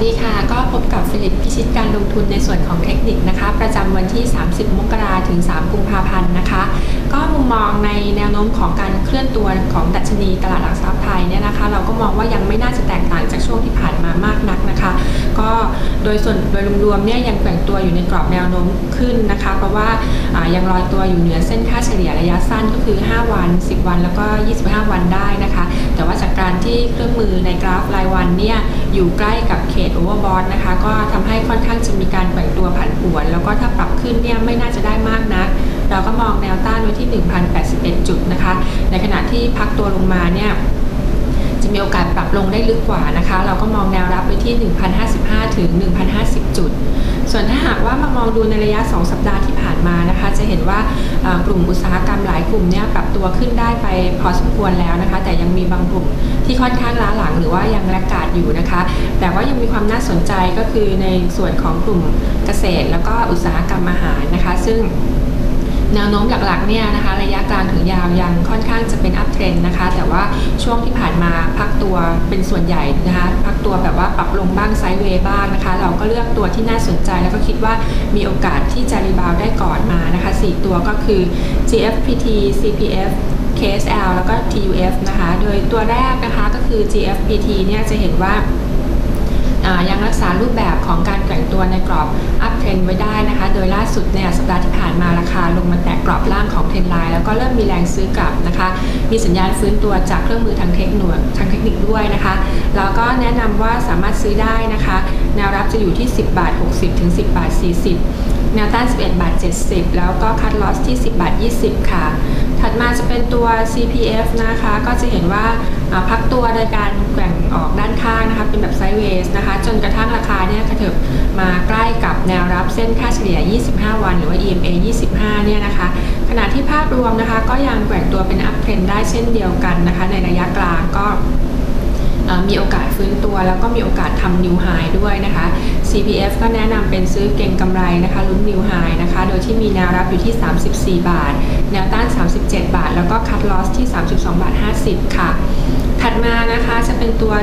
ดีค่ะก็พบกับฟิลิปพิชิตการลงทุนในส่วนของเทคนิคนะคะประจำวันที่30มกราถึง3กุมภาพันธ์นะคะก็มุมมองในแนวโน้มของการเคลื่อนตัวของดัชนีตลาดหลักทรัพย์ไทยเนี่ยนะคะเราก็มองว่ายังไม่น่าจะแตกต่างจากช่วงที่ผ่านมามากนักนะคะก็โดยรวมๆเนี่ยยังแกว่งตัวอยู่ในกรอบแนวโน้มขึ้นนะคะเพราะว่ายังลอยตัวอยู่เหนือเส้นค่าเฉลี่ยระยะสั้นก็คือ5วัน10วันแล้วก็25วันได้นะคะแต่ว่าจากการที่เครื่องมือในกราฟรายวันเนี่ยอยู่ใกล้กับเขตโอเวอร์บอทนะคะก็ทำให้ค่อนข้างจะมีการแกว่งตัวผันผวนแล้วก็ถ้าปรับขึ้นเนี่ยไม่น่าจะได้มากนักเราก็มองแนวต้านไว้ที่ 1,081 จุดนะคะในขณะที่พักตัวลงมาเนี่ยจะมีโอกาสปรับลงได้ลึกกว่านะคะเราก็มองแนวรับไว้ที่ 1,055 ถึง 1,050 จุดส่วนถ้าหากว่ามามองดูในระยะ2สัปดาห์ที่ผ่านมานะคะจะเห็นว่ากลุ่มอุตสาหกรรมหลายกลุ่มเนี่ยปรับตัวขึ้นได้ไปพอสมควรแล้วนะคะแต่ยังมีบางกลุ่มที่ค่อนข้างล้าหลังหรือว่ายังแลกขาดอยู่นะคะแต่ว่ายังมีความน่าสนใจก็คือในส่วนของกลุ่มเกษตรแล้วก็อุตสาหกรรมอาหารนะคะซึ่งแนวโน้มหลักๆเนี่ยนะคะระยะกลางถึงยาวยังค่อนข้างจะเป็นอัพเทรนด์นะคะแต่ว่าช่วงที่ผ่านมาพักตัวเป็นส่วนใหญ่นะคะพักตัวแบบว่าปรับลงบ้างไซด์เวย์บ้างนะคะเราก็เลือกตัวที่น่าสนใจแล้วก็คิดว่ามีโอกาสที่จะรีบาวได้ก่อนมานะคะ4ตัวก็คือ GFPT CPF KSL แล้วก็ TUF นะคะโดยตัวแรกนะคะก็คือ GFPT เนี่ยจะเห็นว่ายังรักษารูปแบบของการแกว่งตัวในกรอบอัพเทรนไว้ได้นะคะโดยล่าสุดเนี่ยสัปดาห์ที่ผ่านมาราคาลงมาแตะกรอบล่างของเทรนไลน์แล้วก็เริ่มมีแรงซื้อกลับนะคะมีสัญญาณฟื้นตัวจากเครื่องมือทางเทคนิคด้วยนะคะแล้วก็แนะนำว่าสามารถซื้อได้นะคะแนวรับจะอยู่ที่10 บาท 60 ถึง 10 บาท 40แนวต้าน11 บาท 70แล้วก็คัทลอสที่10 บาท 20ค่ะถัดมาจะเป็นตัว CPF นะคะก็จะเห็นว่าพักตัวโดยการแกว่งออกด้านข้างนะคะเป็นแบบไซด์เวย์นะคะจนกระทั่งราคาเนี่ยกระเถิบมาใกล้กับแนวรับเส้นค่าเฉลี่ย25วันหรือว่า EMA 25เนี่ยนะคะขณะที่ภาพรวมนะคะก็ยังแกว่งตัวเป็นอัพเทรนได้เช่นเดียวกันนะคะในระยะกลางก็มีโอกาสฟื้นตัวแล้วก็มีโอกาสทำนิวไฮด้วยนะคะ CPF ก็แนะนำเป็นซื้อเก็งกำไรนะคะลุ้นนิวไฮนะคะโดยที่มีแนวรับอยู่ที่34 บาทแนวต้าน37 บาทแล้วก็คัทลอสที่32 บาท 50ค่ะถัดมานะคะจะเป็นตัว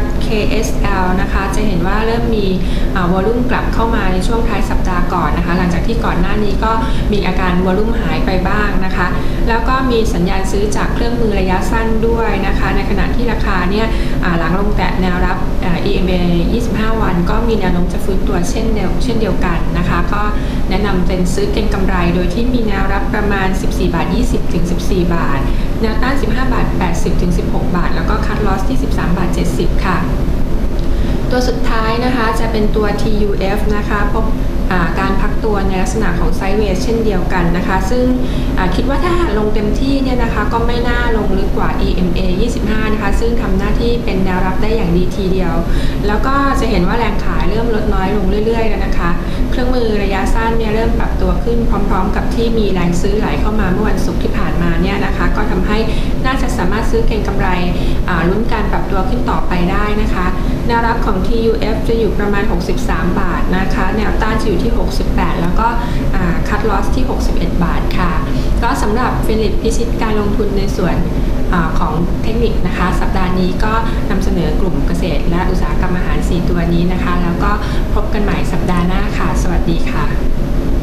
KSL นะคะจะเห็นว่าเริ่มมีวอลุ่มกลับเข้ามาในช่วงท้ายสัปดาห์ก่อนนะคะหลังจากที่ก่อนหน้านี้ก็มีอาการวอลุ่มหายไปบ้างนะคะแล้วก็มีสัญญาณซื้อจากเครื่องมือระยะสั้นด้วยนะคะในขณะที่ราคาเนี่ยหลังลงแตะแนวรับ EMA 25 วันก็มีแนวโน้มจะฟื้นตัวเช่นเดียวกันนะคะก็แนะนำเป็นซื้อเก็งกำไรโดยที่มีแนวรับประมาณ14 บาท 20 ถึง 14 บาทแนวต้าน15 บาท 80 ถึง 16 บาทแล้วก็คัทลอสที่13 บาท 70 ค่ะตัวสุดท้ายนะคะจะเป็นตัว TUF นะคะพบการพักตัวในลักษณะของไซด์เวย์เช่นเดียวกันนะคะซึ่งคิดว่าถ้าลงเต็มที่เนี่ยนะคะก็ไม่น่าลงลึกกว่า EMA 25 นะคะซึ่งทำหน้าที่เป็นแนวรับได้อย่างดีทีเดียวแล้วก็จะเห็นว่าแรงขายเริ่มลดน้อยลงเรื่อยๆแล้วนะคะเครื่องมือระยะสั้นเนี่ยเริ่มปรับตัวขึ้นพร้อมๆกับที่มีแรงซื้อไหลเข้ามาเมื่อวันศุกร์ที่ผ่านมาเนี่ยนะคะก็ทำให้น่าจะสามารถซื้อเก็งกำไรลุ้นการปรับตัวขึ้นต่อไปได้นะคะแนวรับของ TUF จะอยู่ประมาณ63 บาทนะคะแนวต้านจะอยู่ที่68แล้วก็คัทลอสที่61 บาทค่ะก็สำหรับฟิลิปพิชิตการลงทุนในส่วนของเทคนิคนะคะสัปดาห์นี้ก็นำเสนอกลุ่มเกษตรและอุตสาหกรรมอาหาร4ตัวนี้นะคะแล้วก็พบกันใหม่สัปดาห์หน้าค่ะสวัสดีค่ะ